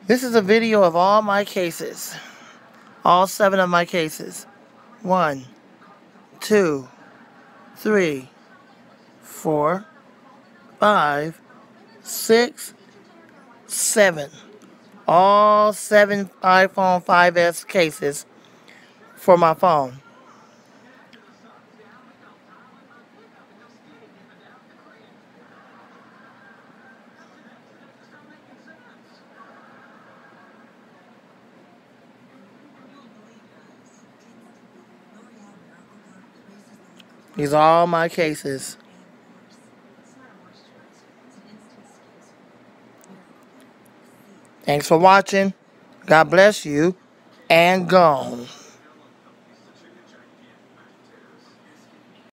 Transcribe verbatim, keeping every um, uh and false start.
This is a video of all my cases. All seven of my cases. One, two, three, four, five, six, seven. All seven iPhone five S cases for my phone. These are all my cases. Thanks for watching. God bless you. And gone.